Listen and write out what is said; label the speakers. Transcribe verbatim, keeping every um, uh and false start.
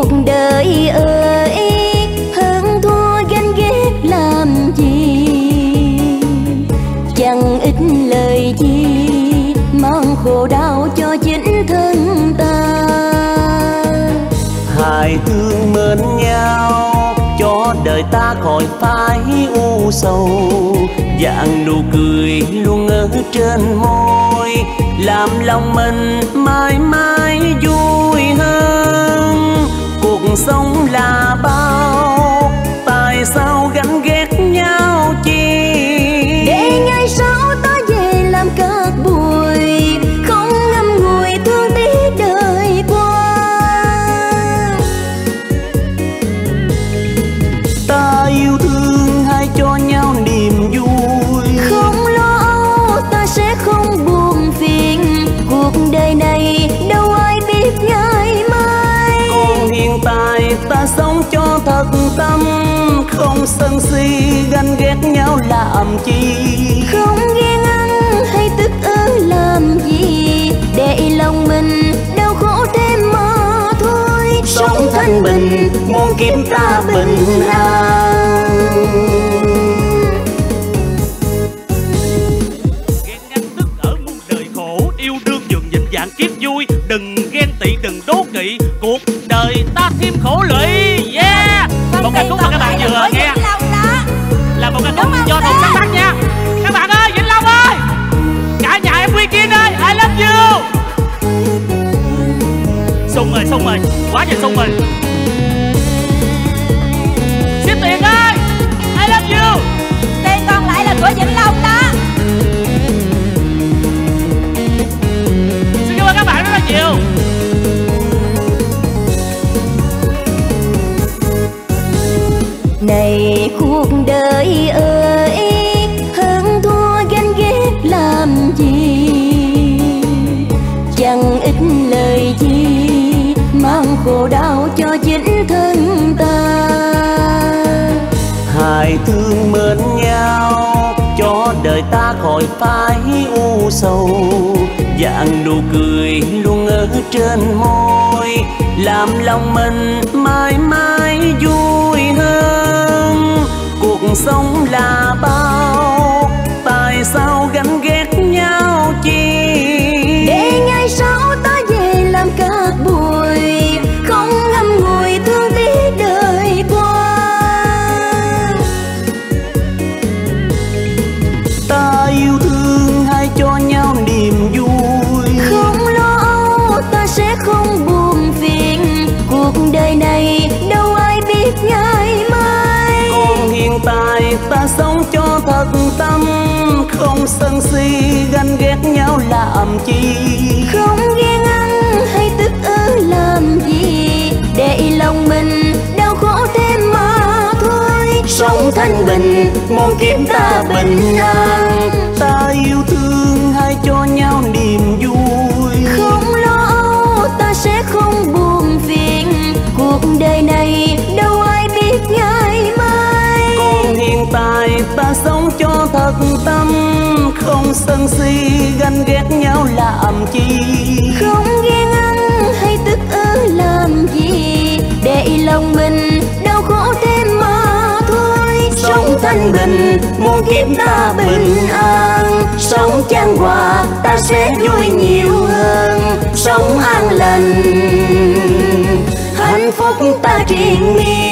Speaker 1: cuộc đời ơi, hơn thua ganh ghét làm gì, chẳng ích lời chi mang khổ đau cho chính thân ta.
Speaker 2: Hai thương mến nhau cho đời ta khỏi phải u sầu, dạng nụ cười luôn ở trên môi làm lòng mình mãi mãi vui hơn. Cuộc sống là bao, tại sao ganh ghét nhau chi,
Speaker 1: để ngày sau ta về làm các bụi, không ngậm ngùi thương tiếc đời qua.
Speaker 2: Ta yêu thương hay cho nhau niềm vui,
Speaker 1: không lo âu ta sẽ không buồn phiền, cuộc đời này đâu ai biết ngày mai.
Speaker 2: còn hiện tại ta sống cho thật tâm, không sân si ganh ghét nhau làm chi,
Speaker 1: không ghen ăn hay tức ớ làm gì, để lòng mình đau khổ thêm mà thôi.
Speaker 2: sống thanh bình muôn kiếp ta bình an.
Speaker 3: Ghen ganh tức ở muôn đời khổ, yêu đương dường dịnh dạng kiếp vui, đừng ghen tị đừng đố kỵ, cuộc đời ta thêm khổ lụy. Yeah, một ca khúc mà các bạn vừa nghe là một ca khúc do Tôn sáng tác nha. Các bạn ơi, Vĩnh Long ơi, cả nhà em Quy Kiên ơi, I love you. Sung rồi, sung rồi, quá trời sung rồi. Xếp Tiền ơi, I love you.
Speaker 4: Tiền còn lại là của Vĩnh Long đó.
Speaker 3: Xin cảm ơn các bạn rất là nhiều.
Speaker 1: Này cuộc đời ơi, hơn thua ganh ghét làm gì, chẳng ích lời chi mang khổ đau cho chính thân ta.
Speaker 2: Hai thương mến nhau cho đời ta khỏi phải u sầu, dạng nụ cười luôn ở trên môi làm lòng mình mãi mãi vui hơn. Cuộc sống là bao, tại sao ganh ghét nhau chi,
Speaker 1: để ngày sau ta về làm các bụi, không ngậm ngùi thương tiếc đời qua.
Speaker 2: ta yêu thương hay cho nhau niềm vui,
Speaker 1: không lo âu ta sẽ không buồn phiền, cuộc đời này đâu ai biết ngày mai.
Speaker 2: còn hiện tại ta sống cho thật tâm, không sân si ganh ghét nhau làm chi,
Speaker 1: không ghen ăn hay tức ớ làm gì, để lòng mình đau khổ thêm mà thôi.
Speaker 2: sống thanh bình muôn kiếp ta bình an. Ta yêu thương hay cho nhau niềm vui,
Speaker 1: không lo âu ta sẽ không buồn phiền, cuộc đời này đâu ai biết ngày mai.
Speaker 2: còn hiện tại ta sống cho thật tâm, không sân si ganh ghét nhau làm chi,
Speaker 1: không ghen ăn hay tức ớ làm gì, để lòng mình đau khổ thêm mà thôi.
Speaker 2: sống thanh bình muôn kiếp ta bình an.
Speaker 1: Sống chan hòa ta sẽ vui nhiều hơn, sống an lành hạnh phúc ta triền miên.